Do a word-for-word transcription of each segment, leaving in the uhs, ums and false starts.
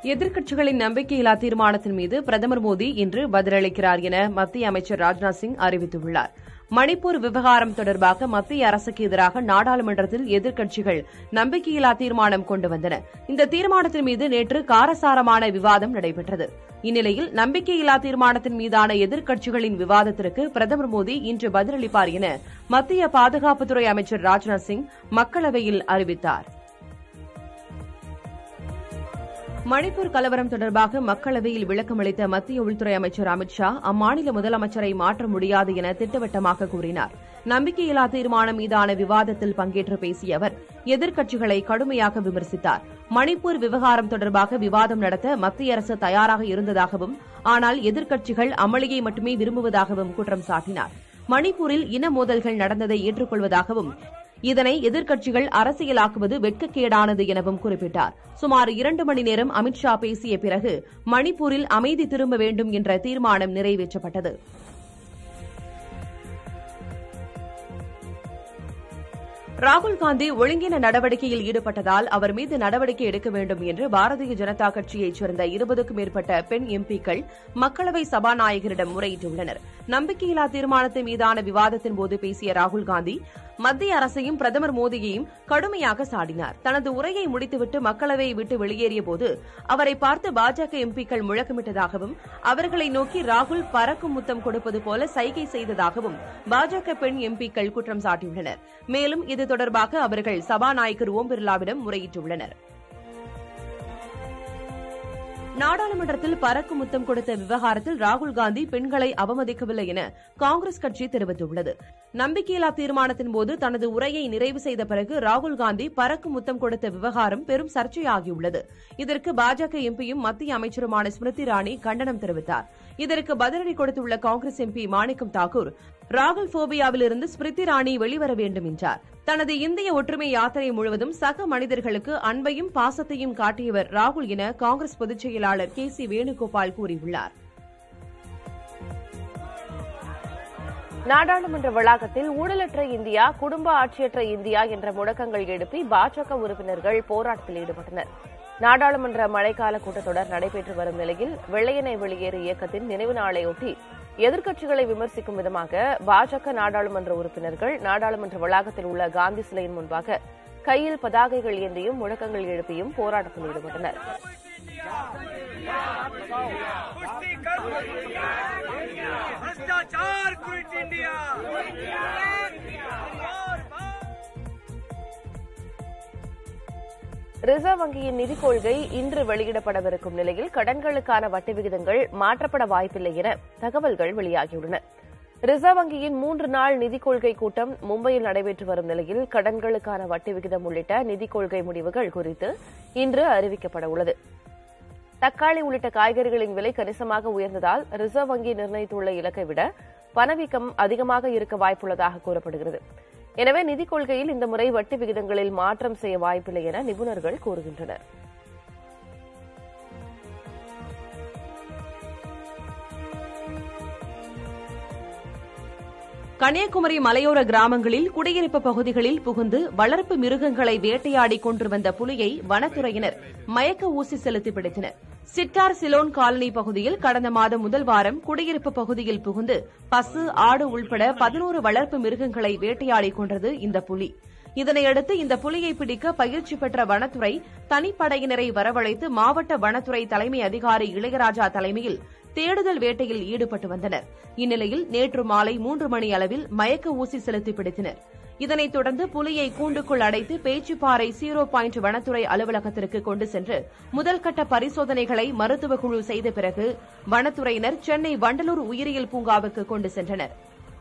எதிர்க்கட்சிகளின் நம்பிக்கையில்லா தீர்மானத்தின் மீது பிரதமர் மோடி இன்று பதிலளிக்கிறார் என மத்திய அமைச்சர் ராஜ்நாத் சிங் அறிவித்துள்ளார். மணிப்பூர் விவகாரம் தொடர்பாக மத்திய அரசுக்கு எதிராக நாடாளுமன்றத்தில் எதிர்க்கட்சிகள் நம்பிக்கையில்லா தீர்மானம் கொண்டு வந்தன. இந்த தீர்மானத்தின் மீது நேற்று காரசாரமான விவாதம் நடைபெற்றது. இந்நிலையில் நம்பிக்கையில்லா தீர்மானத்தின் மீதான எதிர்க்கட்சிகளின் விவாதத்திற்கு பிரதமர் மோடி இன்று பதிலளிப்பார் என மத்திய பாதுகாப்புத்துறை அமைச்சர் ராஜ்நாத் சிங் மக்களவையில் அறிவித்தார். மணிப்பூர் கலவரம் தொடர்பாக மக்களவையில் விளக்கமளித்த மத்திய உள்துறை அமைச்சர் அமித் ஷா அம்மாநில முதலமைச்சரை மாற்ற முடியாது என திட்டவட்டமாக கூறினார். நம்பிக்கையில்லா தீர்மானம் மீதான விவாதத்தில் பங்கேற்று பேசிய அவர் எதிர்க்கட்சிகளை கடுமையாக விமர்சித்தார். மணிப்பூர் விவகாரம் தொடர்பாக விவாதம் நடத்த மத்திய அரசு தயாராக இருந்ததாகவும், ஆனால் எதிர்க்கட்சிகள் அமளியை மட்டுமே விரும்புவதாகவும் குற்றம் சாட்டினார். மணிப்பூரில் இன மோதல்கள் நடந்ததை ஏற்றுக்கொள்வதாகவும், இதனை எதிர்க்கட்சிகள் அரசியலாக்குவது வெட்கக்கேடானது எனவும் குறிப்பிட்டார். சுமார் இரண்டு மணி நேரம் அமித் ஷா பேசிய பிறகு மணிப்பூரில் அமைதி திரும்ப வேண்டும் என்ற தீர்மானம் நிறைவேற்றப்பட்டது. ராகுல் காந்தி ஒழுங்கீன நடவடிக்கையில் ஈடுபட்டதால் அவர் மீது நடவடிக்கை எடுக்க வேண்டும் என்று பாரதிய ஜனதா கட்சியைச் சேர்ந்த இருபதுக்கும் மேற்பட்ட பெண் எம்பிக்கள் மக்களவை சபாநாயகரிடம் முறையிட்டுள்ளனர். நம்பிக்கையில்லா தீர்மானத்தின் மீதான விவாதத்தின்போது பேசிய ராகுல் காந்தி மத்திய அரசையும் பிரதமர் மோடியையும் கடுமையாக சாடினார். தனது உரையை முடித்துவிட்டு மக்களவையை விட்டு வெளியேறியபோது அவரை பார்த்து பாஜக எம்பிக்கள் முழக்கமிட்டதாகவும், அவர்களை நோக்கி ராகுல் பறக்கும் முத்தம் கொடுப்பது போல சைகை செய்ததாகவும் பாஜக பெண் எம்பிக்கள் குற்றம் சாட்டியுள்ளனர். மேலும் இது தொடர்பாக அவர்கள் சபாநாயகர் ஓம் பிர்லாவிடம் முறையிட்டுள்ளனர். நாடாளுமன்றத்தில் பறக்கும் முத்தம் கொடுத்த விவகாரத்தில் ராகுல் காந்தி பெண்களை அவமதிக்கவில்லை என காங்கிரஸ் கட்சி தெரிவித்துள்ளது. நம்பிக்கையில்லா தீர்மானத்தின் போது தனது உரையை நிறைவு செய்த பிறகு ராகுல் காந்தி பறக்கும் முத்தம் கொடுத்த விவகாரம் பெரும் சர்ச்சையாகியுள்ளது. இதற்கு பாஜக எம்பியும் மத்திய அமைச்சருமான ஸ்மிருதி இரானி கண்டனம் தெரிவித்தார். இதற்கு பதிலடி கொடுத்துள்ள காங்கிரஸ் எம்பி மாணிக்கம் தாக்கூர் ராகுல் போபியாவிலிருந்து ஸ்மிருதி இரானி வெளிவர வேண்டும் என்றார். தனது இந்திய ஒற்றுமை யாத்திரை முழுவதும் சக மனிதர்களுக்கு அன்பையும் பாசத்தையும் காட்டியவர் ராகுல் என காங்கிரஸ் பொதுச் செயலாளர் கே சி வேணுகோபால் கூறியுள்ளார். நாடாளுமன்ற வளாகத்தில் ஊழலற்ற இந்தியா, குடும்ப ஆட்சியற்ற இந்தியா என்ற முழக்கங்கள் எழுப்பி பாஜக உறுப்பினர்கள் போராட்டத்தில் ஈடுபட்டனர். நாடாளுமன்ற மழைக்கால கூட்டத்தொடர் நடைபெற்று வரும் நிலையில் வெள்ளையனே வெளியேறு இயக்கத்தின் நினைவு நாளையொட்டி எதிர்க்கட்சிகளை விமர்சிக்கும் விதமாக பாஜக நாடாளுமன்ற உறுப்பினர்கள் நாடாளுமன்ற வளாகத்தில் உள்ள காந்தி சிலையின் முன்பாக கையில் பதாகைகள் ஏந்தியும் முழக்கங்கள் எழுப்பியும் போராட்டத்தில் ஈடுபட்டனர். ரிசர்வ் வங்கியின் நிதிக் கொள்கை இன்று வெளியிடப்படவிருக்கும் நிலையில் கடன்களுக்கான வட்டி விகிதங்கள் மாற்றப்பட வாய்ப்பில்லை என தகவல்கள் வெளியாகியுள்ளன. ரிசர்வ் வங்கியின் மூன்று நாள் நிதிக் கொள்கை கூட்டம் மும்பையில் நடைபெற்று வரும் நிலையில் கடன்களுக்கான வட்டி விகிதம் உள்ளிட்ட நிதிக் கொள்கை முடிவுகள் குறித்து இன்று அறிவிக்கப்பட உள்ளது. தக்காளி உள்ளிட்ட காய்கறிகளின் விலை கணிசமாக உயர்ந்ததால் ரிசர்வ் வங்கி நிர்ணயித்துள்ள இலக்கை விட பணவீக்கம் அதிகமாக இருக்க வாய்ப்புள்ளதாக கூறப்படுகிறது. எனவே நிதிக் கொள்கையில் இந்த முறை வட்டி விகிதங்களில் மாற்றம் செய்ய வாய்ப்பில்லை என நிபுணர்கள் கூறுகின்றனர். கன்னியாகுமரி மலையோர கிராமங்களில் குடியிருப்பு பகுதிகளில் புகுந்து வளர்ப்பு மிருகங்களை வேட்டையாடி கொண்டு வந்த புலியை வனத்துறையினர் மயக்க ஊசி செலுத்தி பிடித்தனர். சிட்டார் சிலோன் காலனி பகுதியில் கடந்த மாதம் முதல் வாரம் குடியிருப்பு பகுதியில் புகுந்து பசு, ஆடு உள்பட பதினோரு வளர்ப்பு மிருகங்களை வேட்டையாடி கொன்றது இந்த புலி. இதனையடுத்து இந்த புலியை பிடிக்க பயிற்சி பெற்ற வனத்துறை தனிப்படையினரை வரவழைத்து மாவட்ட வனத்துறை தலைமை அதிகாரி இளையராஜா தலைமையில் தேடுதல் வேட்டையில் ஈடுபட்டு வந்தனர். இந்நிலையில் நேற்று மாலை மூன்று மணி அளவில் மயக்க ஊசி செலுத்தி பிடித்தனர். இதனைத் தொடர்ந்து புலியை கூண்டுக்குள் அடைத்து பேச்சிப்பாறை ஜீரோ பாயிண்ட் வனத்துறை அலுவலகத்திற்கு கொண்டு சென்று முதல்கட்ட பரிசோதனைகளை மருத்துவக் குழு செய்த பிறகு வனத்துறையினர் சென்னை வண்டலூர் உயிரியல் பூங்காவுக்கு கொண்டு சென்றனர்.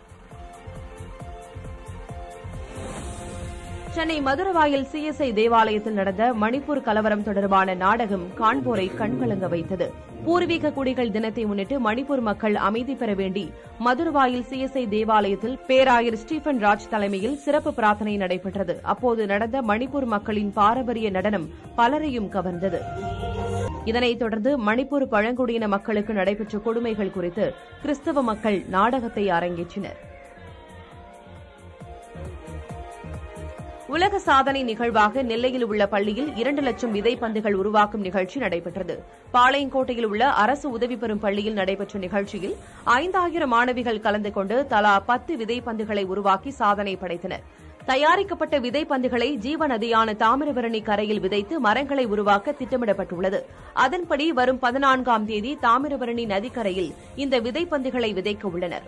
சென்னை மதுரவாயல் சிஎஸ்ஐ தேவாலயத்தில் நடந்த மணிப்பூர் கலவரம் தொடர்பான நாடகம் காண்போரை கண்கலங்க வைத்தது. பூர்வீக குடிகள் தினத்தை முன்னிட்டு மணிப்பூர் மக்கள் அமைதி பெற வேண்டி மதுரவாயல் சிஎஸ்ஐ தேவாலயத்தில் பேராயர் ஸ்டீபன் ராஜ் தலைமையில் சிறப்பு பிரார்த்தனை நடைபெற்றது. அப்போது நடந்த மணிப்பூர் மக்களின் பாரம்பரிய நடனம் பலரையும் கவர்ந்தது. இதனைத் தொடர்ந்து மணிப்பூர் பழங்குடியின மக்களுக்கு நடைபெற்ற கொடுமைகள் குறித்து கிறிஸ்தவ மக்கள் நாடகத்தை அரங்கேற்றினர். உலக சாதனை நிகழ்வாக நெல்லையில் உள்ள பள்ளியில் இரண்டு லட்சம் விதைப்பந்துகள் உருவாக்கும் நிகழ்ச்சி நடைபெற்றது. பாளையங்கோட்டையில் உள்ள அரசு உதவி பெறும் பள்ளியில் நடைபெற்ற நிகழ்ச்சியில் ஐந்தாயிரம் மாணவிகள் கலந்து கொண்டு தலா பத்து விதைப்பந்துகளை உருவாக்கி சாதனை படைத்தனர். தயாரிக்கப்பட்ட விதைப்பந்துகளை ஜீவ நதியான தாமிரபரணி கரையில் விதைத்து மரங்களை உருவாக்க திட்டமிடப்பட்டுள்ளது. அதன்படி வரும் பதினான்காம் தேதி தாமிரபரணி நதிக்கரையில் இந்த விதைப்பந்துகளை விதைக்க உள்ளனர்.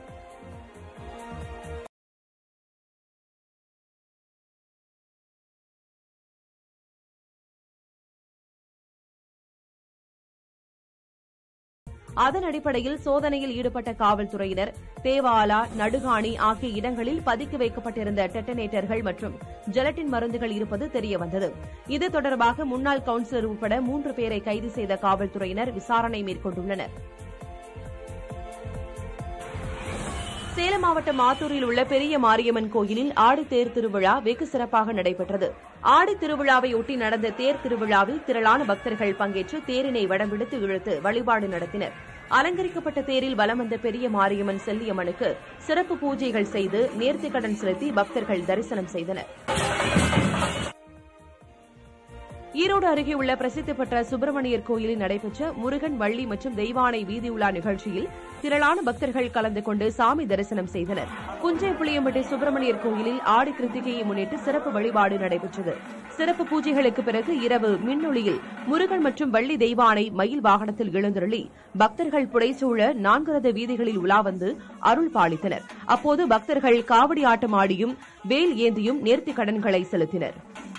அதன் அடிப்படையில் சோதனையில் ஈடுபட்ட காவல்துறையினர் தேவாலா, நடுகாணி ஆகிய இடங்களில் பதுக்கி வைக்கப்பட்டிருந்த டெட்டனேட்டர்கள் மற்றும் ஜெலட்டின் மருந்துகள் இருப்பது தெரியவந்தது. இது தொடர்பாக முன்னாள் கவுன்சிலர் உட்பட மூன்று பேரை கைது செய்த காவல்துறையினர் விசாரணை மேற்கொண்டுள்ளனர். சேலம் மாவட்டம் ஆத்தூரில் உள்ள பெரிய மாரியம்மன் கோயிலில் ஆடித்தேர் திருவிழா வெகு சிறப்பாக நடைபெற்றது. ஆடி திருவிழாவையொட்டி நடந்த தேர் திருவிழாவில் திரளான பக்தர்கள் பங்கேற்று தேரினை வடம்பிடித்து இழுத்து வழிபாடு நடத்தினர். அலங்கரிக்கப்பட்ட தேரில் வலம் வந்த பெரிய மாரியம்மன் செல்லியம்மனுக்கு சிறப்பு பூஜைகள் செய்து நேர்த்திக்கடன் செலுத்தி பக்தர்கள் தரிசனம் செய்தனர். ஈரோடு அருகே உள்ள பிரசித்தி பெற்ற சுப்பிரமணியர் கோயிலில் நடைபெற்ற முருகன், வள்ளி மற்றும் தெய்வானை வீதியுலா நிகழ்ச்சியில் திரளான பக்தர்கள் கலந்து கொண்டு சாமி தரிசனம் செய்தனர். புஞ்சை புளியம்பட்டி சுப்பிரமணியர் கோயிலில் ஆடி கிருத்திகையை முன்னிட்டு சிறப்பு வழிபாடு நடைபெற்றது. சிறப்பு பூஜைகளுக்கு பிறகு இரவு மின்னொளியில் முருகன் மற்றும் வள்ளி தெய்வானை மயில் வாகனத்தில் எழுந்தருளி பக்தர்கள் புடைசூழ நான்கு ரத வீதிகளில் உலா வந்து அருள் பாலித்தனர். அப்போது பக்தர்கள் காவடி ஆட்டம் ஆடியும் வேல் ஏந்தியும் நேர்த்திக் கடன்களை செலுத்தினர்.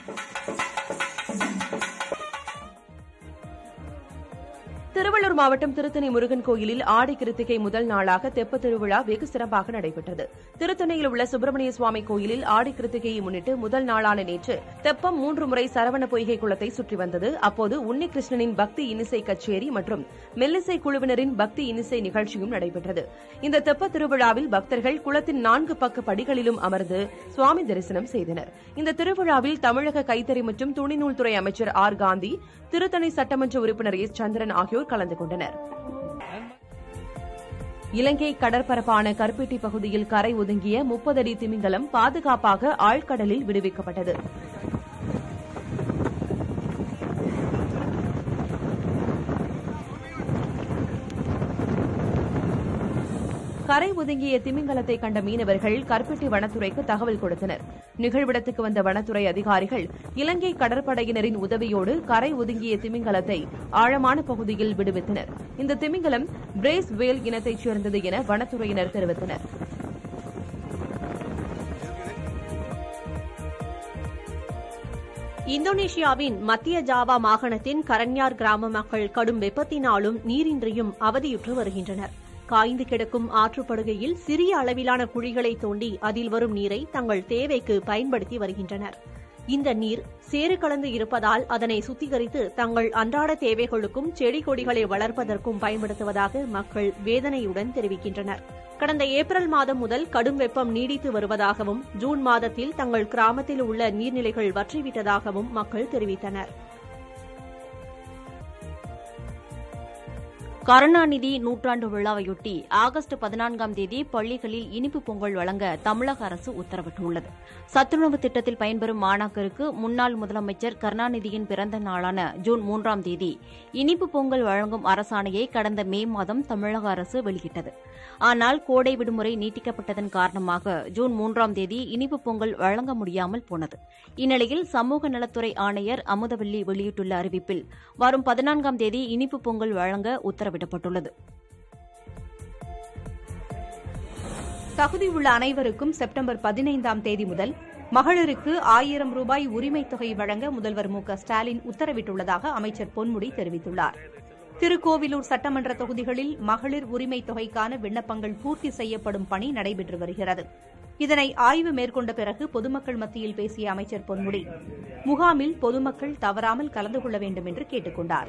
திருவள்ளூர் மாவட்டம் திருத்தணி முருகன் கோயிலில் ஆடி கிருத்திகை முதல் நாளாக தெப்ப திருவிழா வெகு சிறப்பாக நடைபெற்றது. திருத்தணியில் உள்ள சுப்பிரமணிய சுவாமி கோயிலில் ஆடி கிருத்திகையை முன்னிட்டு முதல் நாளான நேற்று தெப்பம் மூன்று முறை சரவண பொய்கை குளத்தை சுற்றி வந்தது. அப்போது உன்னிகிருஷ்ணனின் பக்தி இன்னிசை கச்சேரி மற்றும் மெல்லிசை குழுவினரின் பக்தி இன்னிசை நிகழ்ச்சியும் நடைபெற்றது. இந்த தெப்ப திருவிழாவில் பக்தர்கள் குளத்தின் நான்கு பக்க படிகளிலும் அமர்ந்து சுவாமி தரிசனம் செய்தனர். இந்த திருவிழாவில் தமிழக கைத்தறி மற்றும் துணிநூல்துறை அமைச்சர் ஆர் காந்தி, திருத்தணி சட்டமன்ற உறுப்பினர் எஸ் சந்திரன் ஆகியோர் கலந்து கொண்டனர். இலங்கை கடற்பரப்பான கருப்பேட்டி பகுதியில் கரை ஒதுங்கிய முப்பது அடி திமிங்கலம் பாதுகாப்பாக ஆழ்கடலில் விடுவிக்கப்பட்டது. கரை ஒதுங்கிய திமிங்கலத்தை கண்ட மீனவர்கள் கருப்பேட்டி வனத்துறைக்கு தகவல் கொடுத்தனர். நிகழ்விடத்துக்கு வந்த வனத்துறை அதிகாரிகள் இலங்கை கடற்படையினரின் உதவியோடு கரை ஒதுங்கிய திமிங்கலத்தை ஆழமான பகுதியில் விடுவித்தனர். இந்த திமிங்கலம் பிரேஸ் வேல் இனத்தைச் சேர்ந்தது என வனத்துறையினர் தெரிவித்தனர். இந்தோனேஷியாவின் மத்திய ஜாவா மாகாணத்தின் கரன்யார் கிராம மக்கள் கடும் வெப்பத்தினாலும் நீரின்றியும் அவதியுற்று வருகின்றனர். காய்ந்து கிடக்கும் ஆற்றுப்படுகையில் சிறிய அளவிலான குழிகளை தோண்டி அதில் வரும் நீரை தங்கள் தேவைக்கு பயன்படுத்தி வருகின்றனர். இந்த நீர் சேறு கலந்து இருப்பதால் அதனை சுத்திகரித்து தங்கள் அன்றாட தேவைகளுக்கும் செடி கொடிகளை வளர்ப்பதற்கும் பயன்படுத்துவதாக மக்கள் வேதனையுடன் தெரிவிக்கின்றனர். கடந்த ஏப்ரல் மாதம் முதல் கடும் வெப்பம் நீடித்து வருவதாகவும் ஜூன் மாதத்தில் தங்கள் கிராமத்தில் உள்ள நீர்நிலைகள் வற்றிவிட்டதாகவும் மக்கள் தெரிவித்தனர். கருணாநிதி நூற்றாண்டு விழாவையொட்டி ஆகஸ்ட் பதினான்காம் தேதி பள்ளிகளில் இனிப்பு பொங்கல் வழங்க தமிழக அரசு உத்தரவிட்டுள்ளது. சத்துணவு திட்டத்தில் பயன்பெறும் மாணாக்கருக்கு முன்னாள் முதலமைச்சர் கருணாநிதியின் பிறந்த நாளான ஜூன் மூன்றாம் தேதி இனிப்பு பொங்கல் வழங்கும் அரசாணையை கடந்த மே மாதம் தமிழக அரசு வெளியிட்டது. ஆனால் கோடை விடுமுறை நீட்டிக்கப்பட்டதன் காரணமாக ஜூன் மூன்றாம் தேதி இனிப்பு பொங்கல் வழங்க முடியாமல் போனது. இந்நிலையில் சமூக நலத்துறை ஆணையர் அமுதவல்லி வெளியிட்டுள்ள அறிவிப்பில் வரும் பதினான்காம் தேதி இனிப்பு பொங்கல் வழங்க உத்தரவிடப்பட்டுள்ளது. தகுதியுள்ள அனைவருக்கும் செப்டம்பர் பதினைந்தாம் தேதி முதல் மகளிருக்கு ஆயிரம் ரூபாய் உரிமைத் தொகை வழங்க முதல்வர் மு க ஸ்டாலின் உத்தரவிட்டுள்ளதாக அமைச்சர் பொன்முடி தெரிவித்துள்ளார். திருக்கோவிலூர் சட்டமன்ற தொகுதிகளில் மகளிர் உரிமைத் தொகைக்கான விண்ணப்பங்கள் பூர்த்தி செய்யப்படும் பணி நடைபெற்று வருகிறது. இதனை ஆய்வு மேற்கொண்ட பிறகு பொதுமக்கள் மத்தியில் பேசிய அமைச்சர் பொன்முடி முகாமில் பொதுமக்கள் தவறாமல் கலந்து கொள்ள வேண்டும் என்று கேட்டுக் கொண்டார்.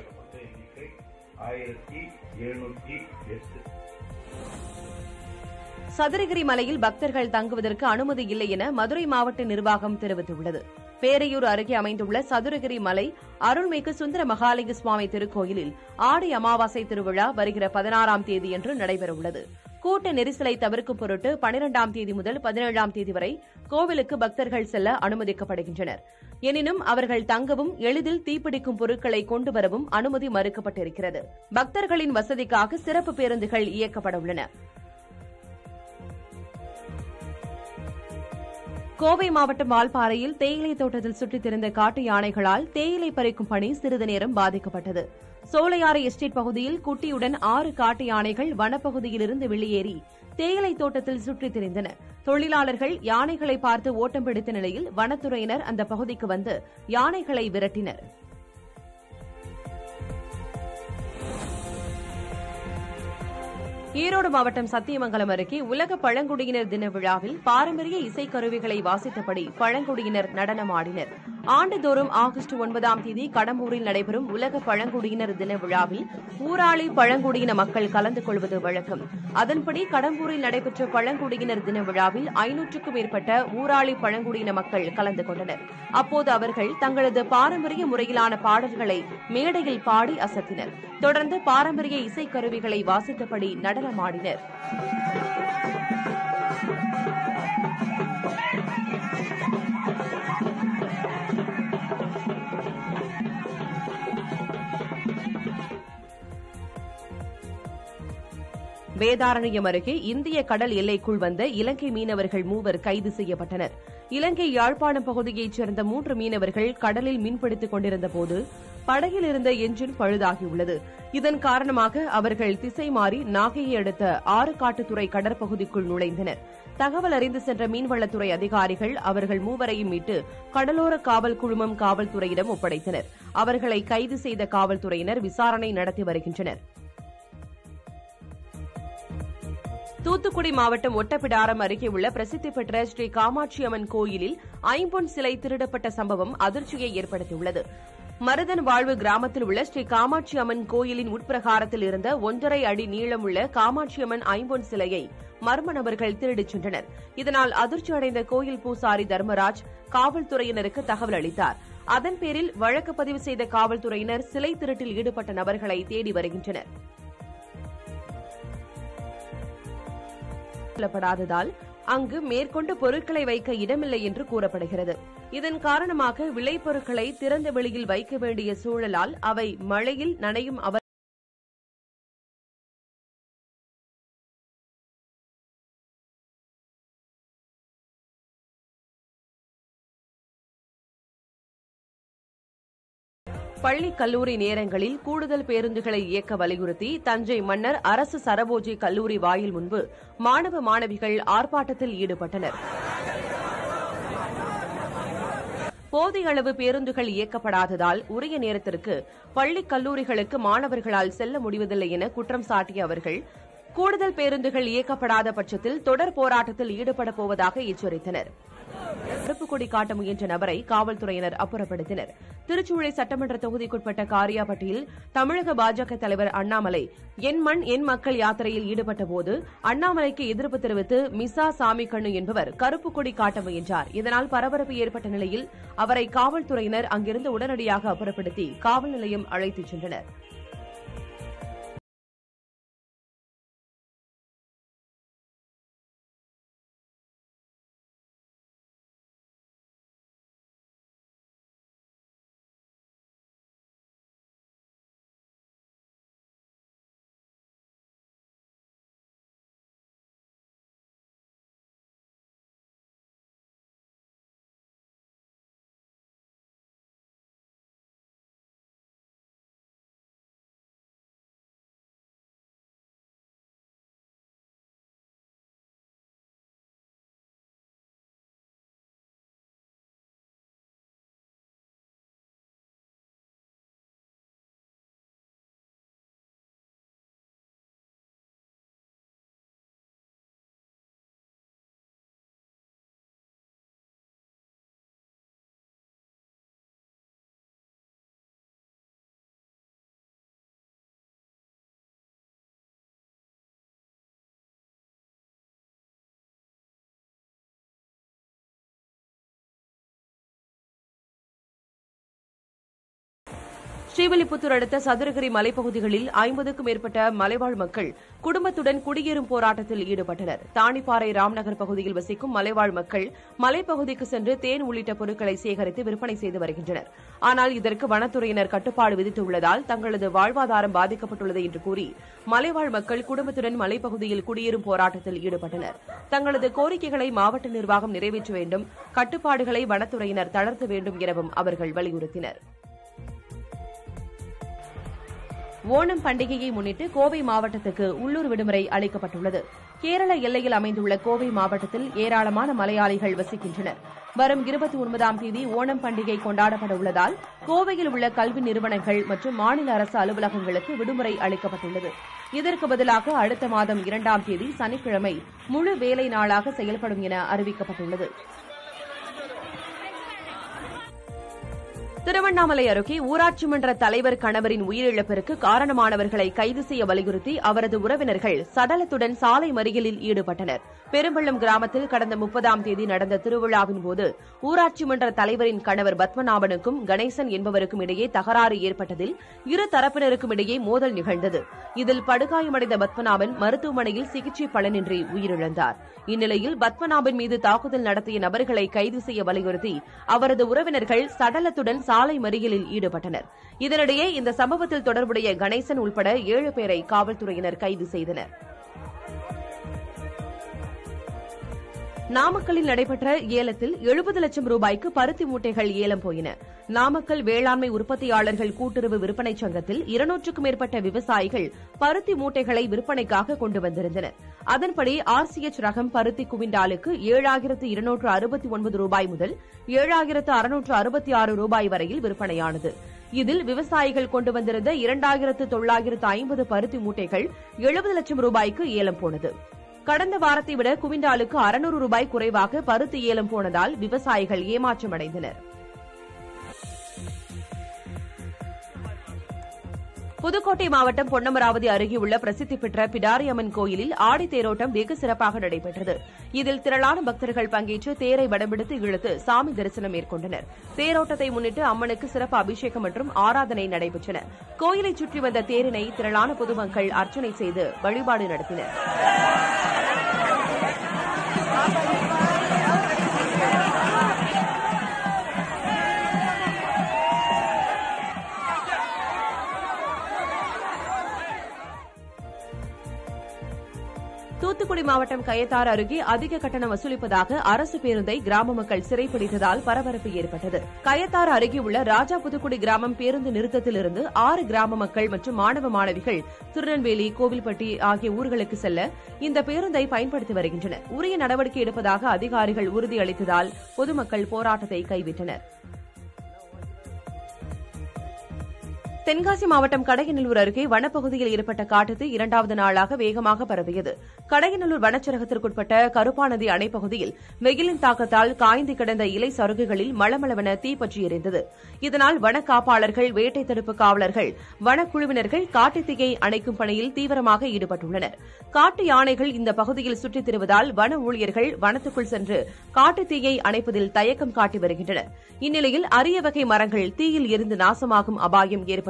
சதுரகிரி மலையில் பக்தர்கள் தங்குவதற்கு அனுமதி இல்லை என மதுரை மாவட்ட நிர்வாகம் தெரிவித்துள்ளது. பேரையூர் அருகே அமைந்துள்ள சதுரகிரி மலை அருள்மிகு சுந்தர மகாலிங்க சுவாமி திருக்கோயிலில் ஆடி அமாவாசை திருவிழா வருகிற பதினாறாம் தேதியன்று நடைபெறவுள்ளது. கூட்ட நெரிசலை தவிர்க்கும் பொருட்டு பனிரெண்டாம் தேதி முதல் பதினேழாம் தேதி வரை கோவிலுக்கு பக்தர்கள் செல்ல அனுமதிக்கப்படுகின்றனர். எனினும் அவர்கள் தங்கவும் எளிதில் தீப்பிடிக்கும் பொருட்களை கொண்டு வரவும் அனுமதி மறுக்கப்பட்டிருக்கிறது. பக்தர்களின் வசதிக்காக சிறப்பு பேருந்துகள் இயக்கப்பட உள்ளன. கோவை மாவட்டம் வால்பாறையில் தேயிலை தோட்டத்தில் சுற்றித் திரிந்த காட்டு யானைகளால் தேயிலை பறிக்கும் பணி சிறிது நேரம் பாதிக்கப்பட்டது. சோலையாறு எஸ்டேட் பகுதியில் குட்டியுடன் ஆறு காட்டு யானைகள் வனப்பகுதியிலிருந்து வெளியேறி தேயிலை தோட்டத்தில் சுற்றித் திரிந்தன. தொழிலாளர்கள் யானைகளை பார்த்து ஓட்டம் பிடித்த நிலையில் வனத்துறையினர் அந்த பகுதிக்கு வந்து யானைகளை விரட்டினர். ஈரோடு மாவட்டம் சத்தியமங்கலம் அருகே உலக பழங்குடியினர் தின விழாவில் பாரம்பரிய இசைக்கருவிகளை வாசித்தபடி பழங்குடியினர் நடனமாடினர். ஆண்டுதோறும் ஆகஸ்ட் ஒன்பதாம் தேதி கடம்பூரில் நடைபெறும் உலக பழங்குடியினர் தின விழாவில் ஊராளி பழங்குடியின மக்கள் கலந்து கொள்வது வழக்கம். அதன்படி கடம்பூரில் நடைபெற்ற பழங்குடியினர் தின விழாவில் ஐநூற்றுக்கும் மேற்பட்ட ஊராளி பழங்குடியின மக்கள் கலந்து கொண்டனர். அப்போது அவர்கள் தங்களது பாரம்பரிய முறையிலான பாடல்களை மேடையில் பாடி அசத்தினர். தொடர்ந்து பாரம்பரிய இசைக்கருவிகளை வாசித்தபடி நடனமாடினர். வேதாரண்யம் அருகே இந்திய கடல் எல்லைக்குள் வந்த இலங்கை மீனவர்கள் மூவர் கைது செய்யப்பட்டனர். இலங்கை யாழ்ப்பாணம் பகுதியைச் சேர்ந்த மூன்று மீனவர்கள் கடலில் மீன்பிடித்துக் கொண்டிருந்தபோது படகில் இருந்த எஞ்சின் பழுதாகியுள்ளது. இதன் காரணமாக அவர்கள் திசை மாறி நாகையை அடுத்த ஆறுகாட்டுத்துறை கடற்பகுதிக்குள் நுழைந்தனர். தகவல் அறிந்து சென்ற மீன்வளத்துறை அதிகாரிகள் அவர்கள் மூவரையும் மீட்டு கடலோர காவல் குழுமம் காவல்துறையிடம் ஒப்படைத்தனர். அவர்களை கைது செய்த காவல்துறையினர் விசாரணை நடத்தி வருகின்றனர். தூத்துக்குடி மாவட்டம் ஒட்டப்பிடாரம் அருகே உள்ள பிரசித்தி பெற்ற ஸ்ரீ காமாட்சி அம்மன் கோயிலில் ஐம்பொன் சிலை திருடப்பட்ட சம்பவம் அதிர்ச்சியை ஏற்படுத்தியுள்ளது. மருதன் வாழ்வு கிராமத்தில் உள்ள ஸ்ரீ காமாட்சி அம்மன் கோயிலின் உட்பிரகாரத்தில் இருந்த ஒன்றரை அடி நீளமுள்ள காமாட்சி அம்மன் ஐம்பொன் சிலையை மர்ம நபர்கள் திருடிச் சென்றனர். இதனால் அதிர்ச்சி அடைந்த கோயில் பூசாரி தர்மராஜ் காவல்துறையினருக்கு தகவல் அளித்தார். அதன் பேரில் வழக்கு பதிவு செய்த காவல்துறையினர் சிலை திருட்டில் ஈடுபட்ட நபர்களை தேடி வருகின்றனர். கொல்லப்படாததால் அங்கு மேற்கொண்டு பொருட்களை வைக்க இடமில்லை என்று கூறப்படுகிறது. இதன் காரணமாக விளைபொருட்களை திறந்த வெளியில் வைக்க வேண்டிய சூழலால் அவை மழையில் நனையும் அவர் பள்ளி கல்லூரி நேரங்களில் கூடுதல் பேருந்துகளை இயக்க வலியுறுத்தி தஞ்சை மன்னர் அரசு சரபோஜி கல்லூரி வாயில் முன்பு மாணவ மாணவிகள் ஆர்ப்பாட்டத்தில் ஈடுபட்டனர். போதிய அளவு பேருந்துகள் இயக்கப்படாததால் உரிய நேரத்திற்கு பள்ளி கல்லூரிகளுக்கு மாணவர்களால் செல்ல முடிவதில்லை என குற்றம் சாட்டிய அவர்கள் கூடுதல் பேருந்துகள் இயக்கப்படாத பட்சத்தில் தொடர் போராட்டத்தில் ஈடுபடப் போவதாக எச்சரித்தனர். கருப்பு கொடி காட்ட முயன்ற நபரை காவல்துறையினர் அப்புறப்படுத்தினர். திருச்சூழை சட்டமன்ற தொகுதிக்குட்பட்ட காரியாபட்டியில் தமிழக பாஜக தலைவர் அண்ணாமலை என் மண் என் மக்கள் யாத்திரையில் ஈடுபட்டபோது அண்ணாமலைக்கு எதிர்ப்பு தெரிவித்து மிசா சாமிக்கண்ணு என்பவர் கருப்பு கொடி காட்ட முயன்றார். இதனால் பரபரப்பு ஏற்பட்ட நிலையில் அவரை காவல்துறையினர் அங்கிருந்து உடனடியாக அப்புறப்படுத்தி காவல் நிலையம் அழைத்துச் சென்றனர். ஸ்ரீவில்லிபுத்தூர் அடுத்த சதுரகிரி மலைப்பகுதிகளில் ஐம்பதுக்கும் மேற்பட்ட மலைவாழ் மக்கள் குடும்பத்துடன் குடியேறும் போராட்டத்தில் ஈடுபட்டனர். தாணிப்பாறை ராம்நகர் பகுதியில் வசிக்கும் மலைவாழ் மக்கள் மலைப்பகுதிக்கு சென்று தேன் உள்ளிட்ட பொருட்களை சேகரித்து விற்பனை செய்து வருகின்றனர். ஆனால் இதற்கு வனத்துறையினர் கட்டுப்பாடு விதித்துள்ளதால் தங்களது வாழ்வாதாரம் பாதிக்கப்பட்டுள்ளது என்று கூறி மலைவாழ் மக்கள் குடும்பத்துடன் மலைப்பகுதியில் குடியேறும் போராட்டத்தில் ஈடுபட்டனர். தங்களது கோரிக்கைகளை மாவட்ட நிர்வாகம் நிறைவேற்ற வேண்டும், கட்டுப்பாடுகளை வனத்துறையினர் தளர்த்த வேண்டும் எனவும் அவர்கள் வலியுறுத்தினர். ஓணம் பண்டிகையை முன்னிட்டு கோவை மாவட்டத்துக்கு உள்ளூர் விடுமுறை அளிக்கப்பட்டுள்ளது. கேரள எல்லையில் அமைந்துள்ள கோவை மாவட்டத்தில் ஏராளமான மலையாளிகள் வசிக்கின்றனர். வரும் இருபத்தி ஒன்பதாம் தேதி ஓணம் பண்டிகை கொண்டாடப்பட உள்ளதால் கோவையில் உள்ள கல்வி நிறுவனங்கள் மற்றும் மாநில அரசு அலுவலகங்களுக்கு விடுமுறை அளிக்கப்பட்டுள்ளது. இதற்கு பதிலாக அடுத்த மாதம் இரண்டாம் தேதி சனிக்கிழமை முழு வேலை நாளாக செயல்படும் என அறிவிக்கப்பட்டுள்ளது. திருவண்ணாமலை அருகே ஊராட்சி மன்ற தலைவர் கணவரின் உயிரிழப்பிற்கு காரணமானவர்களை கைது செய்ய வலியுறுத்தி அவரது உறவினர்கள் சடலத்துடன் சாலை மறியலில் ஈடுபட்டனர். பெரும்பள்ளம் கிராமத்தில் கடந்த முப்பதாம் தேதி நடந்த திருவிழாவின் போது ஊராட்சி மன்ற தலைவரின் கணவர் பத்மநாபனுக்கும் கணேசன் என்பவருக்கும் இடையே தகராறு ஏற்பட்டதில் இரு தரப்பினருக்கும் இடையே மோதல் நிகழ்ந்தது. இதில் படுகாயமடைந்த பத்மநாபன் மருத்துவமனையில் சிகிச்சை பலனின்றி உயிரிழந்தார். இந்நிலையில் பத்மநாபன் மீது தாக்குதல் நடத்திய நபர்களை கைது செய்ய வலியுறுத்தி அவரது உறவினர்கள் சடலத்துடன் சாலை மறியலில் ஈடுபட்டனர். இதனிடையே இந்த சம்பவத்தில் தொடர்புடைய கணேசன் உள்பட ஏழு பேரை காவல்துறையினர் கைது செய்தனர். நாமக்கல்லில் நடைபெற்ற ஏலத்தில் எழுபது லட்சம் ரூபாய்க்கு பருத்தி மூட்டைகள் ஏலம் போயின. நாமக்கல் வேளாண்மை உற்பத்தியாளர்கள் கூட்டுறவு விற்பனை சங்கத்தில் இருநூற்றுக்கும் மேற்பட்ட விவசாயிகள் பருத்தி மூட்டைகளை விற்பனைக்காக கொண்டு வந்திருந்தனர். அதன்படி ஆர்சிஎச் ரகம் பருத்தி குவிண்டாலுக்கு ஏழாயிரத்து இருநூற்று அறுபத்தி ஒன்பது ரூபாய் முதல் ஏழாயிரத்து அறுநூற்று அறுபத்தி ஆறு ரூபாய் வரையில் விற்பனையானது. இதில் விவசாயிகள் கொண்டு வந்திருந்த இரண்டாயிரத்து தொள்ளாயிரத்து ஐம்பது பருத்தி மூட்டைகள் எழுபது லட்சம் ரூபாய்க்கு ஏலம் போனது. கடந்த வாரத்தை விட குவிண்டாலுக்கு அறுநூறு ரூபாய் குறைவாக பருத்தி ஏலம் போனதால் விவசாயிகள் ஏமாற்றமடைந்தனர். புதுக்கோட்டை மாவட்டம் பொன்னமராவதி அருகே உள்ள பிரசித்தி பெற்ற பிடாரியம்மன் கோயிலில் ஆடி தேரோட்டம் வெகு சிறப்பாக நடைபெற்றது. இதில் திரளான பக்தர்கள் பங்கேற்று தேரை வடம்பிடித்து இழுத்து சாமி தரிசனம் மேற்கொண்டனர். தேரோட்டத்தை முன்னிட்டு அம்மனுக்கு சிறப்பு அபிஷேகம் மற்றும் ஆராதனை நடைபெற்றன. கோயிலை சுற்றி வந்த தேரினை திரளான பொதுமக்கள் அர்ச்சனை செய்து வழிபாடு நடத்தினர். தூத்துக்குடி மாவட்டம் கயத்தாறு அருகே அதிக கட்டணம் வசூலிப்பதாக அரசு பேருந்தை கிராம மக்கள் சிறைப்பிடித்ததால் பரபரப்பு ஏற்பட்டது. கயத்தாறு அருகே உள்ள ராஜா புதுக்குடி கிராமம் பேருந்து நிறுத்தத்திலிருந்து ஆறு கிராம மக்கள் மற்றும் மாணவ மாணவிகள் திருநெல்வேலி, கோவில்பட்டி ஆகிய ஊர்களுக்கு செல்ல இந்த பேருந்தை பயன்படுத்தி வருகின்றனர். உரிய நடவடிக்கை எடுப்பதாக அதிகாரிகள் உறுதியளித்ததால் பொதுமக்கள் போராட்டத்தை கைவிட்டனர். தென்காசி மாவட்டம் கடையநல்லூர் அருகே வனப்பகுதியில் ஏற்பட்ட காட்டுத்தீ இரண்டாவது நாளாக வேகமாக பரவியது. கடையநல்லூர் வனச்சரகத்திற்குட்பட்ட கருப்பாநதி அணைப்பகுதியில் வெயிலின் தாக்கத்தால் காய்ந்து கிடந்த இலை சருகுகளில் மளமளவென தீப்பற்றி எரிந்தது. இதனால் வன காப்பாளர்கள், வேட்டை தடுப்பு காவலர்கள், வனக்குழுவினர்கள் காட்டுத்தீயை அணைக்கும் பணியில் தீவிரமாக ஈடுபட்டுள்ளனர். காட்டு யானைகள் இந்த பகுதியில் சுற்றித் திரிவதால் வன ஊழியர்கள் வனத்துக்குள் சென்று காட்டுத்தீயை அணைப்பதில் தயக்கம் காட்டி வருகின்றனர். இந்நிலையில் அரிய வகை மரங்கள் தீயில் எரிந்து நாசமாகும் அபாயம் ஏற்பட்டுள்ளது.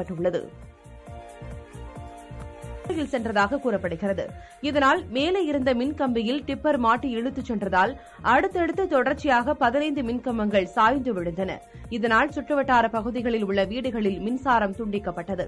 சென்றதாக கூறப்படுகிறது. இதனால் மேலே இருந்த மின்கம்பியில் டிப்பர் மாட்டி இழுத்துச் சென்றதால் அடுத்தடுத்து தொடர்ச்சியாக பதினைந்து மின்கம்பங்கள் சாய்ந்து விழுந்தன. இதனால் சுற்றுவட்டார பகுதிகளில் உள்ள வீடுகளில் மின்சாரம் துண்டிக்கப்பட்டது.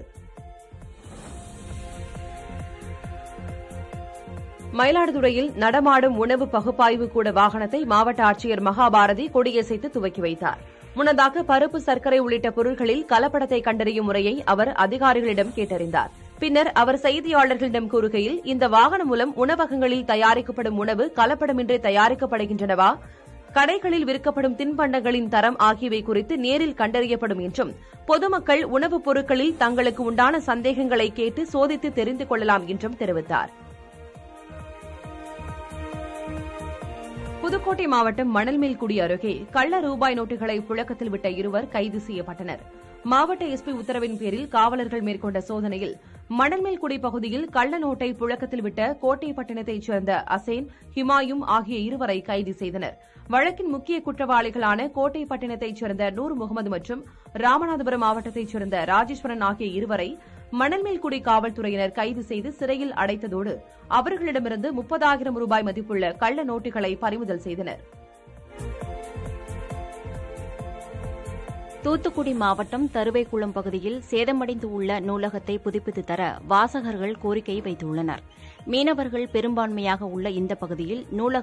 மயிலாடுதுறையில் நடமாடும் உணவு பகுப்பாய்வு கூட வாகனத்தை மாவட்ட ஆட்சியர் மகாபாரதி கொடியசைத்து துவக்கி வைத்தார். முன்னதாக பருப்பு, சர்க்கரை உள்ளிட்ட பொருட்களில் கலப்படத்தை கண்டறியும் முறையை அவர் அதிகாரிகளிடம் கேட்டறிந்தார். பின்னர் அவர் செய்தியாளர்களிடம் கூறுகையில், இந்த வாகனம் மூலம் உணவகங்களில் தயாரிக்கப்படும் உணவு கலப்படமின்றி தயாரிக்கப்படுகின்றனவா, கடைகளில் விற்கப்படும் தின்பண்டங்களின் தரம் ஆகியவை குறித்து நேரில் கண்டறியப்படும் என்றும், பொதுமக்கள் உணவுப் பொருட்களில் தங்களுக்கு உண்டான சந்தேகங்களை கேட்டு சோதித்து தெரிந்து கொள்ளலாம் என்றும் தெரிவித்தார். புதுக்கோட்டை மாவட்டம் மணல்மேல்குடி அருகே கள்ள ரூபாய் நோட்டுகளை புழக்கத்தில் விட்ட இருவர் கைது செய்யப்பட்டனர். மாவட்ட எஸ்பி உத்தரவின் பேரில் காவலர்கள் மேற்கொண்ட சோதனையில் மணல்மேல்குடி பகுதியில் கள்ள நோட்டை புழக்கத்தில் விட்ட கோட்டைப்பட்டினத்தைச் சேர்ந்த அசேன், ஹிமாயும் ஆகிய இருவரை கைது செய்தனர். வழக்கின் முக்கிய குற்றவாளிகளான கோட்டைப்பட்டினத்தைச் சேர்ந்த நூர் முகமது மற்றும் ராமநாதபுரம் மாவட்டத்தைச் சேர்ந்த ராஜேஸ்வரன் ஆகிய இருவரை மணல்மேல்குடி காவல்துறையினர் கைது செய்து சிறையில் அடைத்ததோடு அவர்களிடமிருந்து முப்பதாயிரம் ரூபாய் மதிப்புள்ள கள்ள நோட்டுகளை பறிமுதல் செய்தனர். தூத்துக்குடி மாவட்டம் தருவைக்குளம் பகுதியில் சேதமடைந்து உள்ள நூலகத்தை புதுப்பித்து தர வாசகர்கள் கோரிக்கை வைத்துள்ளனர். மீனவர்கள் பெரும்பான்மையாக உள்ள இந்த பகுதியில் நூலக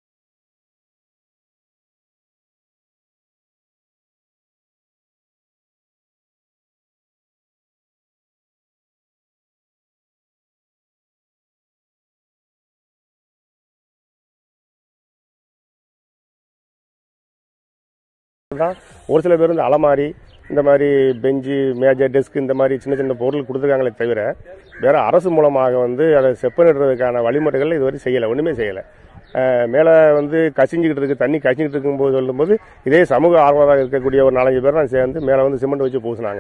ஒரு சில பேர் இந்த அலமாரி, இந்த மாதிரி பெஞ்சு, மேஜர், டெஸ்க் இந்த மாதிரி சின்ன சின்ன பொருள் கொடுத்துருக்காங்களே தவிர வேற அரசு மூலமாக வந்து அதை செப்பனிடுறதுக்கான வழிமுறைகள் இதுவரை செய்யலை, ஒன்றுமே செய்யலை. மேலே வந்து கசிஞ்சிக்கிட்டு இருக்கு, தண்ணி கசிஞ்சிக்கிட்டு இருக்கும்போது சொல்லும்போது இதே சமூக ஆர்வலராக இருக்கக்கூடிய ஒரு நாலஞ்சு பேர் தான் சேர்ந்து மேலே வந்து சிமெண்ட் வச்சு பூசினாங்க.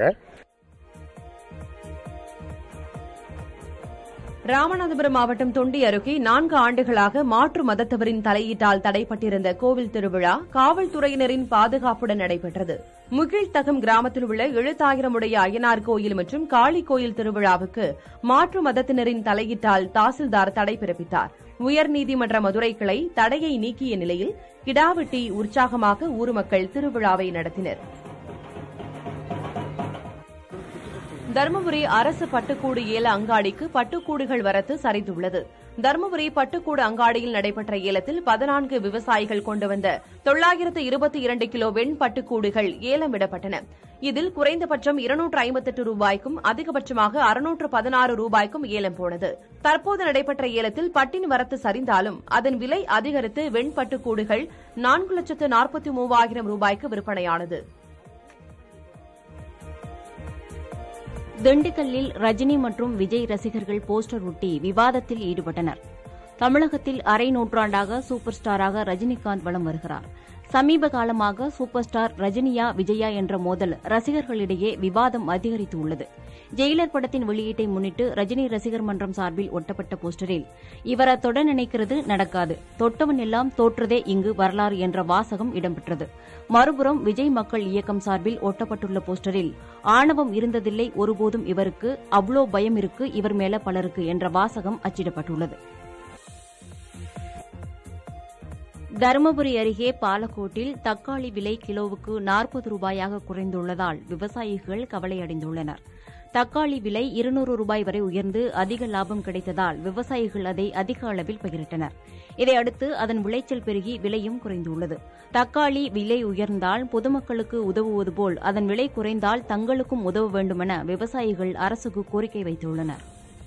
ராமநாதபுரம் மாவட்டம் தொண்டி அருகே நான்கு ஆண்டுகளாக மாற்று மதத்தவரின் தலையீட்டால் தடைப்பட்டிருந்த கோவில் திருவிழா காவல்துறையினரின் பாதுகாப்புடன் நடைபெற்றது. முகிழ்தகம் கிராமத்தில் உள்ள எழுத்தாயிரமுடைய அய்யனார் கோயில் மற்றும் காளி கோயில் திருவிழாவுக்கு மாற்று மதத்தினரின் தலையீட்டால் தாசில்தார் தடை பிறப்பித்தார். உயர்நீதிமன்ற மதுரை கிளை தடையை நீக்கிய நிலையில் கிடாவெட்டி உற்சாகமாக ஊர் மக்கள் திருவிழாவை நடத்தினர். தருமபுரி அரசு பட்டுக்கூடு ஏல அங்காடிக்கு பட்டுக்கூடுகள் வரத்து சரிந்துள்ளது. தருமபுரி பட்டுக்கூடு அங்காடியில் நடைபெற்ற ஏலத்தில் பதினான்கு விவசாயிகள் கொண்டு வந்த தொள்ளாயிரத்து இருபத்தி இரண்டு கிலோ வெண் பட்டுக்கூடுகள் ஏலமிடப்பட்டன. இதில் குறைந்தபட்சம் இருநூற்று ஐம்பத்தெட்டு ரூபாய்க்கும் அதிகபட்சமாக அறுநூற்று பதினாறு ரூபாய்க்கும் ஏலம் போனது. தற்போது நடைபெற்ற ஏலத்தில் பட்டின் வரத்து சரிந்தாலும் அதன் விலை அதிகரித்து வெண் பட்டுக்கூடுகள் நான்கு லட்சத்து நாற்பத்தி மூவாயிரம் ரூபாய்க்கு விற்பனையானது. திண்டுக்கல்லில் ரஜினி மற்றும் விஜய் ரசிகர்கள் போஸ்டர் ஒட்டி விவாதத்தில் ஈடுபட்டனர். தமிழகத்தில் அரை நூற்றாண்டாக சூப்பர் ஸ்டாராக ரஜினிகாந்த் வலம் வருகிறார். சமீப காலமாக சூப்பர் ஸ்டார் ரஜினியா விஜயா என்ற மோதல் ரசிகர்களிடையே விவாதம் அதிகரித்துள்ளது. ஜெயிலர் படத்தின் வெளியீட்டை முன்னிட்டு ரஜினி ரசிகர் மன்றம் சார்பில் ஒட்டப்பட்ட போஸ்டரில் இவரை தொட நினைக்கிறது நடக்காது, தொட்டவன் எல்லாம் தோற்றதே இங்கு வரலாறு என்ற வாசகம் இடம்பெற்றது. மறுபுறம் விஜய் மக்கள் இயக்கம் சார்பில் ஒட்டப்பட்டுள்ள போஸ்டரில் ஆணவம் இருந்ததில்லை ஒருபோதும் இவருக்கு, அவ்வளோ பயம் இருக்கு இவர் மேல பலருக்கு என்ற வாசகம் அச்சிடப்பட்டுள்ளது. தருமபுரி அருகே பாலக்கோட்டில் தக்காளி விலை கிலோவுக்கு நாற்பது ரூபாயாக குறைந்துள்ளதால் விவசாயிகள் கவலையடைந்துள்ளனர். தக்காளி விலை இருநூறு ரூபாய் வரை உயர்ந்து அதிக லாபம் கிடைத்ததால் விவசாயிகள் அதை அதிக அளவில் பகிர்ந்தனர். இதையடுத்து அதன் விளைச்சல் பெருகி விலையும் குறைந்துள்ளது. தக்காளி விலை உயர்ந்தால் பொதுமக்களுக்கு உதவுவது போல் அதன் விலை குறைந்தால் தங்களுக்கும் உதவ வேண்டுமென விவசாயிகள் அரசுக்கு கோரிக்கை வைத்துள்ளனர்.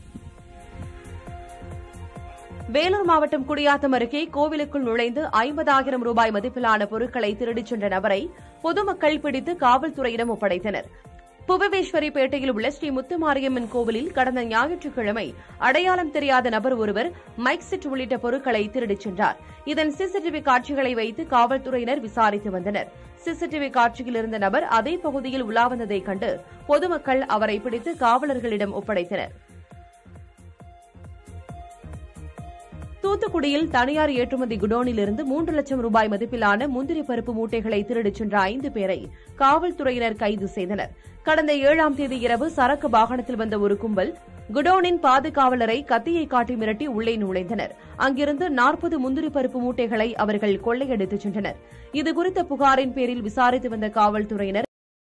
வேலூர் மாவட்டம் குடியாத்தம் அருகே கோவிலுக்குள் நுழைந்து ஐம்பதாயிரம் ரூபாய் மதிப்பிலான பொருட்களை திருடிச் சென்ற நபரை பொதுமக்கள் பிடித்து காவல்துறையிடம் ஒப்படைத்தனர். புவனேஸ்வரிப்பேட்டையில் உள்ள ஸ்ரீ முத்துமாரியம்மன் கோவிலில் கடந்த ஞாயிற்றுக்கிழமை அடையாளம் தெரியாத நபர் ஒருவர் மைக் செட் உள்ளிட்ட பொருட்களை திருடிச் சென்றார். இதன் சிசிடிவி காட்சிகளை வைத்து காவல்துறையினர் விசாரித்து வந்தனர். சிசிடிவி காட்சியில் இருந்த நபர் அதே பகுதியில் உலா வந்ததைக் கண்டு பொதுமக்கள் அவரை பிடித்து காவலர்களிடம் ஒப்படைத்தனர். தூத்துக்குடியில் தனியார் ஏற்றுமதி குடோனிலிருந்து மூன்று லட்சம் ரூபாய் மதிப்பிலான முந்திரி பருப்பு மூட்டைகளை திருடிச் சென்ற ஐந்து பேரை காவல்துறையினர் கைது செய்தனர். கடந்த ஏழாம் தேதி இரவு சரக்கு வாகனத்தில் வந்த ஒரு கும்பல் குடோனின் பாதுகாவலரை கத்தியை காட்டி மிரட்டி உள்ளே நுழைந்தனர். அங்கிருந்து நாற்பது முந்திரி பருப்பு மூட்டைகளை அவர்கள் கொள்ளையடித்துச் சென்றனர். இதுகுறித்த புகாரின் பேரில் விசாரித்து வந்த காவல்துறையினர்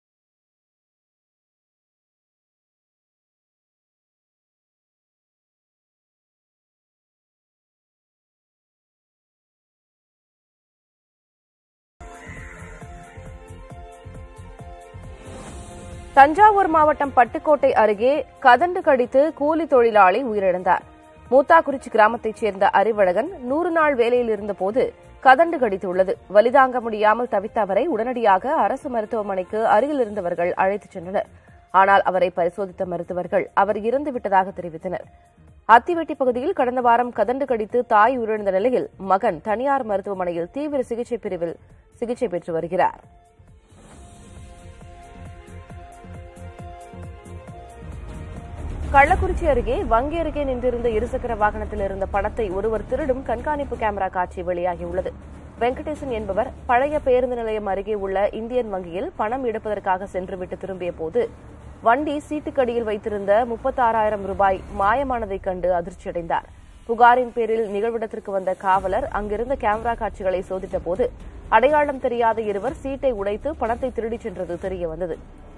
தஞ்சாவூர் மாவட்டம் பட்டுக்கோட்டை அருகே கதண்டு கடித்து கூலி தொழிலாளி உயிரிழந்தார். மூத்தாக்குறிச்சி கிராமத்தைச் சேர்ந்த அறிவழகன் நூறு நாள் வேலையில் இருந்தபோது கதண்டு கடித்துள்ளது. வலிதாங்க முடியாமல் தவித்த அவரை உடனடியாக அரசு மருத்துவமனைக்கு அருகில் இருந்தவர்கள் அழைத்துச் சென்றனர். ஆனால் அவரை பரிசோதித்த மருத்துவர்கள் அவர் இறந்துவிட்டதாக தெரிவித்தனர். அத்திவெட்டி பகுதியில் கடந்த வாரம் கதண்டு கடித்து தாய் உயிரிழந்த நிலையில் மகன் தனியார் மருத்துவமனையில் தீவிர சிகிச்சை பிரிவில் சிகிச்சை பெற்று வருகிறார். கள்ளக்குறிச்சி அருகே வங்கி அருகே நின்றிருந்த இருசக்கர வாகனத்தில் இருந்த பணத்தை ஒருவர் திருடும் கண்காணிப்பு கேமரா காட்சி வெளியாகியுள்ளது. வெங்கடேசன் என்பவர் பழைய பேருந்து நிலையம் அருகே உள்ள இந்தியன் வங்கியில் பணம் எடுப்பதற்காக சென்றுவிட்டு திரும்பிய போது வண்டி சீட்டுக்கடியில் வைத்திருந்த முப்பத்தாறாயிரம் ரூபாய் மாயமானதைக் கண்டு அதிர்ச்சியடைந்தார். புகாரின் பேரில் நிகழ்விடத்திற்கு வந்த காவலர் அங்கிருந்த கேமரா காட்சிகளை சோதித்த போது அடையாளம் தெரியாத இருவர் சீட்டை உடைத்து பணத்தை திருடிச் சென்றது தெரியவந்தது.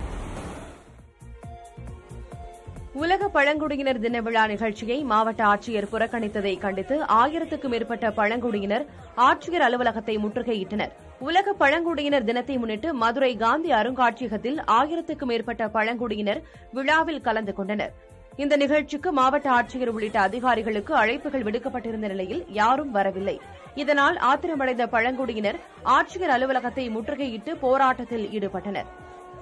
உலக பழங்குடியினர் தின விழா நிகழ்ச்சியை மாவட்ட ஆட்சியர் புறக்கணித்ததை கண்டித்து ஆயிரத்துக்கும் மேற்பட்ட பழங்குடியினர் ஆட்சியர் அலுவலகத்தை முற்றுகையிட்டனர். உலக பழங்குடியினர் தினத்தை முன்னிட்டு மதுரை காந்தி அருங்காட்சியகத்தில் ஆயிரத்துக்கும் மேற்பட்ட பழங்குடியினர் விழாவில் கலந்து கொண்டனர். இந்த நிகழ்ச்சிக்கு மாவட்ட ஆட்சியர் உள்ளிட்ட அதிகாரிகளுக்கு அழைப்புகள் விடுக்கப்பட்டிருந்த நிலையில் யாரும் வரவில்லை. இதனால் ஆத்திரமடைந்த பழங்குடியினர் ஆட்சியர் அலுவலகத்தை முற்றுகையிட்டு போராட்டத்தில் ஈடுபட்டனர்.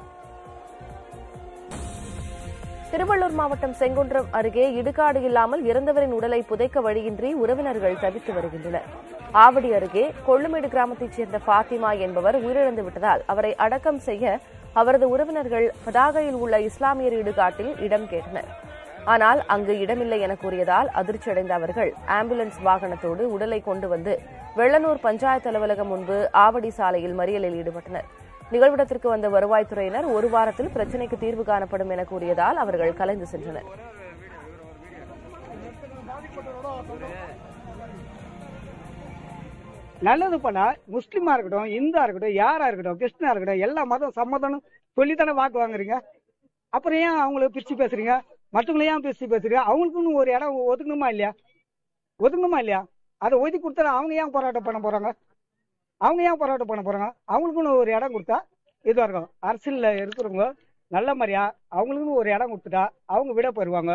திருவள்ளூர் மாவட்டம் செங்குன்றம் அருகே இடுகாடு இல்லாமல் இறந்தவரின் உடலை புதைக்க வழியின்றி உறவினர்கள் தவித்து வருகின்றனர். ஆவடி அருகே கொள்ளுமேடு கிராமத்தைச் சேர்ந்த பாத்திமா என்பவர் உயிரிழந்து விட்டதால் அவரை அடக்கம் செய்ய அவரது உறவினர்கள் பதாகையில் உள்ள இஸ்லாமியர் இடுகாட்டில் இடம் கேட்டனர். ஆனால் அங்கு இடமில்லை என கூறியதால் அதிர்ச்சியடைந்த அவர்கள் ஆம்புலன்ஸ் வாகனத்தோடு உடலை கொண்டு வந்து வெள்ளனூர் பஞ்சாயத்து அலுவலகம் முன்பு ஆவடி சாலையில் மறியலில் ஈடுபட்டனர். நிகழ்விடத்திற்கு வந்த வருவாய்த்துறையினர் ஒரு வாரத்தில் பிரச்சினைக்கு தீர்வு காணப்படும் என கூறியதால் அவர்கள் கலைந்து சென்றனர். நல்லது பண்ணா முஸ்லிமா இருக்கட்டும், இந்தா இருக்கட்டும், யாரா இருக்கட்டும், கிறிஸ்டினா இருக்கட்டும், எல்லா மதம் சம்மதம் சொல்லித்தானே வாக்கு வாங்குறீங்க. அப்புறம் ஏன் அவங்களுக்கு பிரிச்சு பேசுறீங்க? மற்றவங்களை ஏன் பிரிச்சு பேசுறீங்க? அவங்களுக்குன்னு ஒரு இடம் ஒதுக்கணுமா இல்லையா? ஒதுக்கணுமா இல்லையா? அதை ஒதுக்கி கொடுத்தா அவங்க ஏன் போராட்டம் பண்ண போறாங்க? அவங்க ஏன் போராட்டம் பண்ண போறாங்க? அவங்களுக்குன்னு ஒரு இடம் கொடுத்தா இதுவா இருக்கும். அரசியல்ல இருக்கிறவங்க நல்ல மாதிரியா அவங்களுக்குன்னு ஒரு இடம் கொடுத்துட்டா அவங்க விட போயிருவாங்க.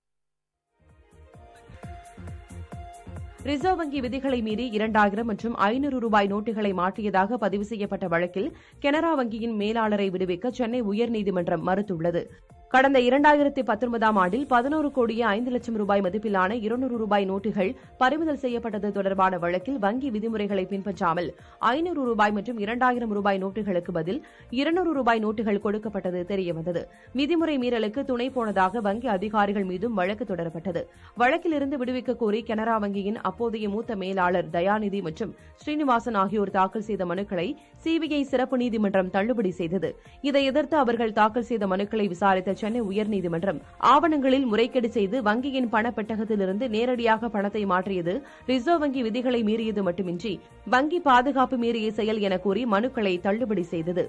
ரிசர்வ் வங்கி விதிகளை மீறி இரண்டாயிரம் மற்றும் ஐநூறு ரூபாய் நோட்டுகளை மாற்றியதாக பதிவு செய்யப்பட்ட வழக்கில் கனரா வங்கியின் மேலாளரை விடுவிக்க சென்னை உயர்நீதிமன்றம் மறுத்துள்ளது. கடந்த இரண்டாயிரத்தி பத்தொன்பதாம் ஆண்டில் பதினோரு கோடியே ஐந்து லட்சம் ரூபாய் மதிப்பிலான இருநூறு ரூபாய் நோட்டுகள் பறிமுதல் செய்யப்பட்டது தொடர்பான வழக்கில் வங்கி விதிமுறைகளை பின்பற்றாமல் ஐநூறு ரூபாய் மற்றும் இரண்டாயிரம் ரூபாய் நோட்டுகளுக்கு பதில் இருநூறு ரூபாய் நோட்டுகள் கொடுக்கப்பட்டது தெரியவந்தது. விதிமுறை மீறலுக்கு துணை போனதாக வங்கி அதிகாரிகள் மீதும் வழக்கு தொடரப்பட்டது. வழக்கிலிருந்து விடுவிக்க கோரி கனரா வங்கியின் அப்போதைய மூத்த மேலாளர் தயாநிதி மற்றும் ஸ்ரீனிவாசன் ஆகியோர் தாக்கல் செய்த மனுக்களை சிபிஐ சிறப்பு நீதிமன்றம் தள்ளுபடி செய்தது. இதை எதிர்த்து அவர்கள் தாக்கல் செய்த மனுக்களை விசாரித்த சென்னை உயர்நீதிமன்றம் ஆவணங்களில் முறைகேடு செய்து வங்கியின் பணப்பெட்டகத்திலிருந்து நேரடியாக பணத்தை மாற்றியது ரிசர்வ் வங்கி விதிகளை மீறியது மட்டுமின்றி வங்கி பாதுகாப்பு மீறிய செயல் என கூறி மனுக்களை தள்ளுபடி செய்தது.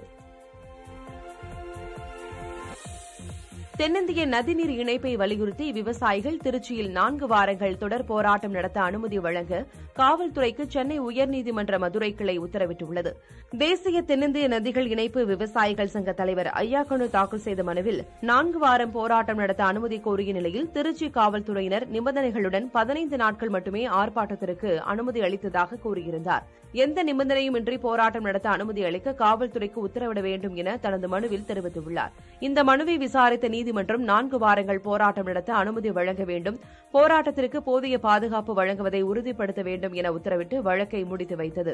தென்னிந்திய நதிநீர் இணைப்பை வலியுறுத்தி விவசாயிகள் திருச்சியில் நான்கு வாரங்கள் தொடர் போராட்டம் நடத்த அனுமதி வழங்க காவல்துறைக்கு சென்னை உயர்நீதிமன்ற மதுரை கிளை உத்தரவிட்டுள்ளது. தேசிய தென்னிந்திய நதிகள் இணைப்பு விவசாயிகள் சங்க தலைவர் ஐயாக்கனு தாக்கல் செய்த மனுவில் நான்கு வாரம் போராட்டம் நடத்த அனுமதி கோரிய நிலையில் திருச்சி காவல்துறையினர் நிபந்தனைகளுடன் பதினைந்து நாட்கள் மட்டுமே ஆர்ப்பாட்டத்திற்கு அனுமதி அளித்ததாக கூறியிருந்தார். எந்த நிபந்தனையுமின்றி போராட்டம் நடத்த அனுமதி அளிக்க காவல்துறைக்கு உத்தரவிட வேண்டும் என தனது மனுவில் தெரிவித்துள்ளார். இந்த மனுவை விசாரித்த நீதிமன்றம் நான்கு வாரங்கள் போராட்டம் நடத்த அனுமதி வழங்க வேண்டும், போராட்டத்திற்கு போதிய பாதுகாப்பு வழங்குவதை உறுதிப்படுத்த வேண்டும் என உத்தரவிட்டு வழக்கை முடித்து வைத்தது.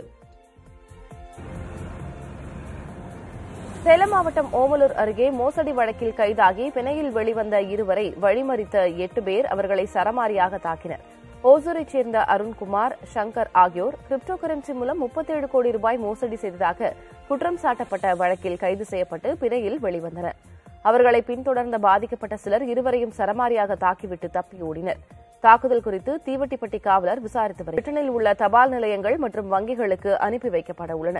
சேலம் மாவட்டம் ஓமலூர் அருகே மோசடி வழக்கில் கைதாகி பிணையில் வெளிவந்த இருவரை வழிமறித்த எட்டு பேர் அவர்களை சரமாரியாக தாக்கினர். ஓசூரைச் சேர்ந்த அருண்குமார், சங்கர் ஆகியோர் கிரிப்டோ கரன்சி மூலம் முப்பத்தேழு கோடி ரூபாய் மோசடி செய்ததாக குற்றம் சாட்டப்பட்ட வழக்கில் கைது செய்யப்பட்டு பிணையில் வெளிவந்தனர். அவர்களை பின்தொடர்ந்த பாதிக்கப்பட்ட சிலர் இருவரையும் சரமாரியாக தாக்கிவிட்டு தப்பி ஓடினர். தாக்குதல் குறித்து தீவட்டிப்பட்டி காவலர் விசாரித்து வருகிறார். பிரிட்டனில் உள்ள தபால் நிலையங்கள் மற்றும் வங்கிகளுக்கு அனுப்பி வைக்கப்பட உள்ளன.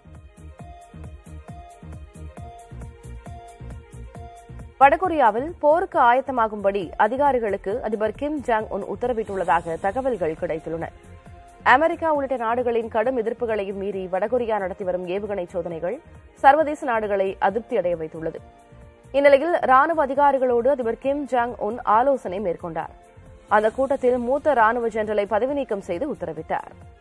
வடகொரியாவில் போருக்கு ஆயத்தமாகும்படி அதிகாரிகளுக்கு அதிபர் கிம் ஜாங் உன் உத்தரவிட்டுள்ளதாக தகவல்கள் கிடைத்துள்ளன. அமெரிக்கா உள்ளிட்ட நாடுகளின் கடும் எதிர்ப்புகளையும் மீறி வடகொரியா நடத்தி வரும் ஏவுகணை சோதனைகள் சர்வதேச நாடுகளை அதிருப்தியடைய வைத்துள்ளது. இந்நிலையில் ராணுவ அதிகாரிகளோடு அதிபர் கிம் ஜாங் உன் ஆலோசனை மேற்கொண்டார். அந்த கூட்டத்தில் மூத்த ராணுவ ஜெனரலை பதவி நீக்கம் செய்து உத்தரவிட்டார்.